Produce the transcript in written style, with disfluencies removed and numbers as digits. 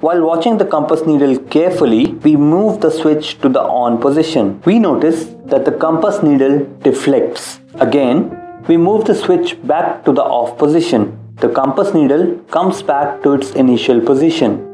While watching the compass needle carefully, we move the switch to the on position. We notice that the compass needle deflects. Again, we move the switch back to the off position. The compass needle comes back to its initial position.